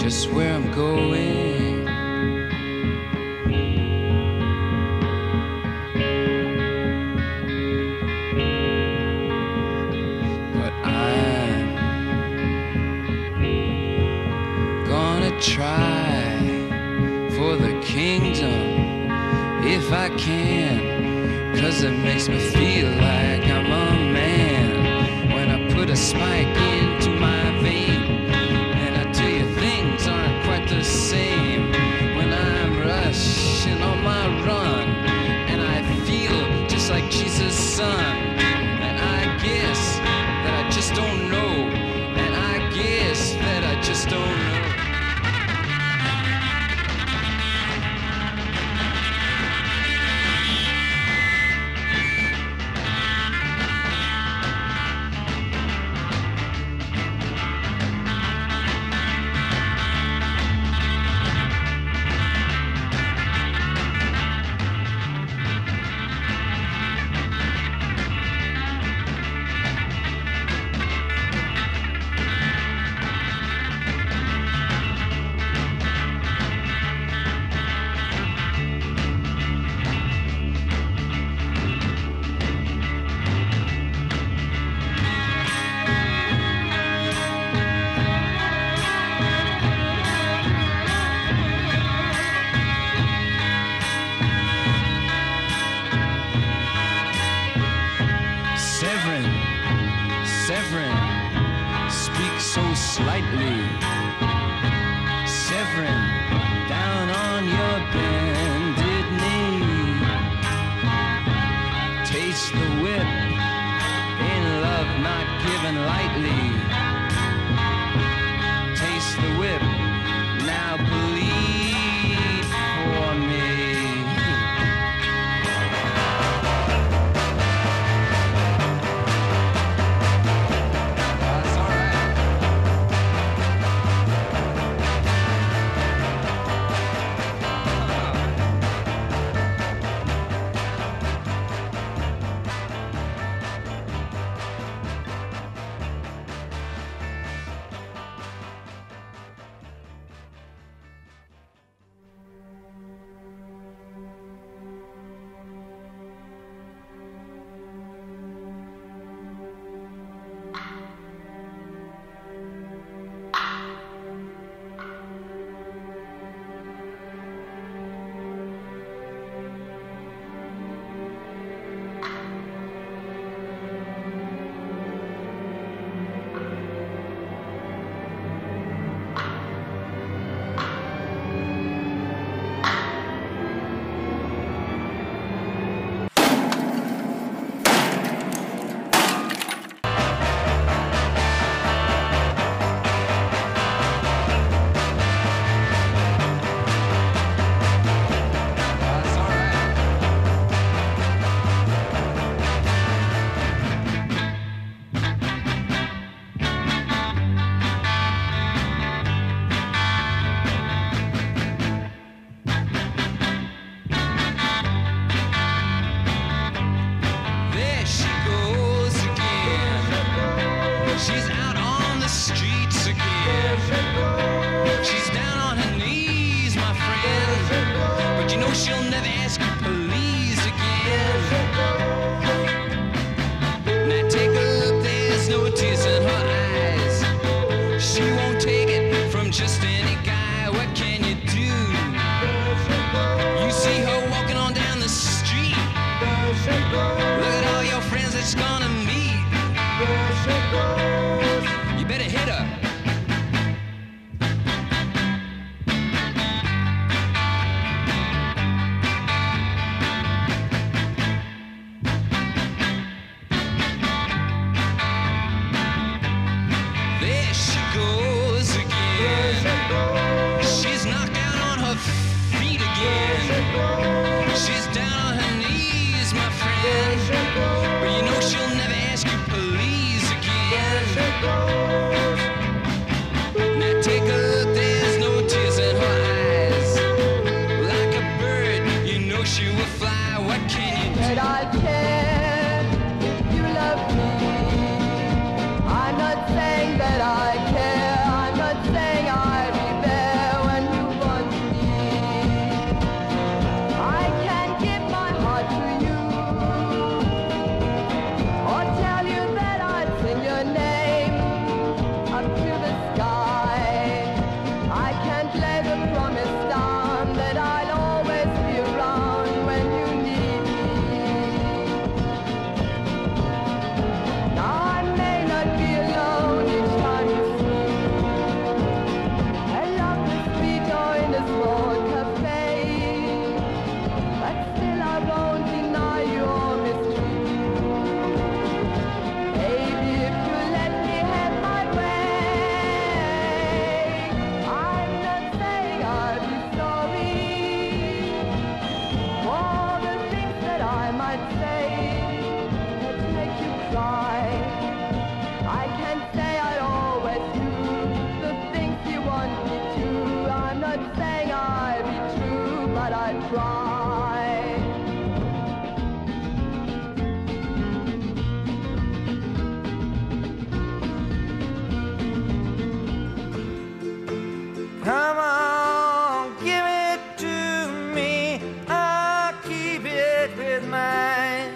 just where I'm going. But I'm gonna try for the kingdom if I can, 'cause it makes me feel like I'm a man when I put a spike into my vein. And I tell you, things aren't quite the same when I'm rushing on my run, and I feel just like Jesus' son. And I guess that I just don't know, and I guess that I just don't know. Severin, speak so slightly. Severin, down on your bended knee. Taste the whip, in love not given lightly. Taste the whip, now bleed for me. not saying I'd be true, but I'd try. Come on, give it to me. I'll keep it with mine.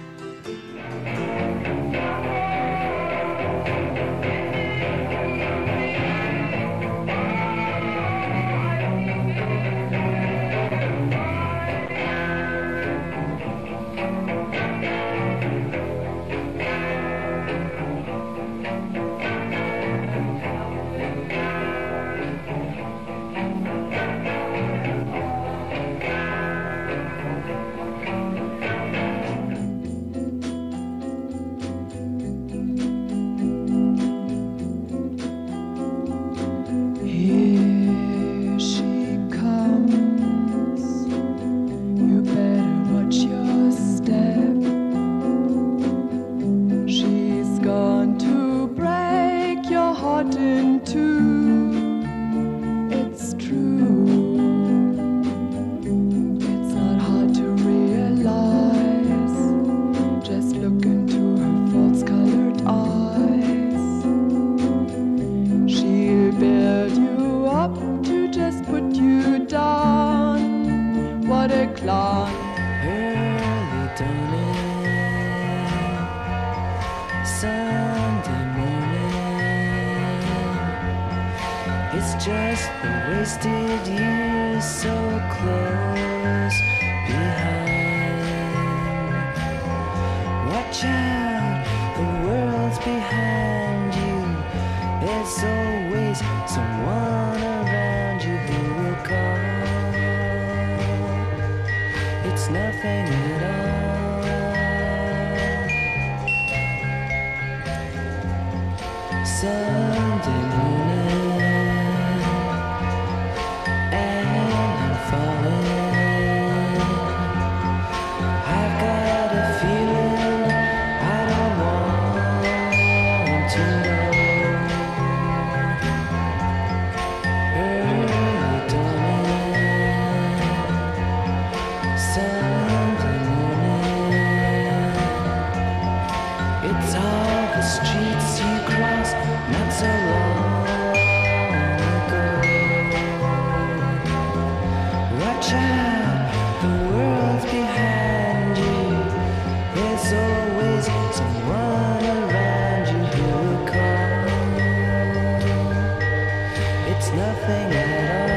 Here she comes. You better watch your step. She's gone to break your heart in two. It's true. It's not hard to realize. Just look into her false-colored eyes. She'll build you up to just put you down. What a clown. Early dawning, Sunday morning. It's just the wasted years so close behind. Watch out, the world's behind you. There's always someone around you who will call. It's nothing at all. Sunday morning, and I'm falling. I've got a feeling I don't want to know. Early dawning, Sunday morning. It's all the streets you cross not so long ago. Watch out, the world's behind you. There's always someone around you who will call. It's nothing at all.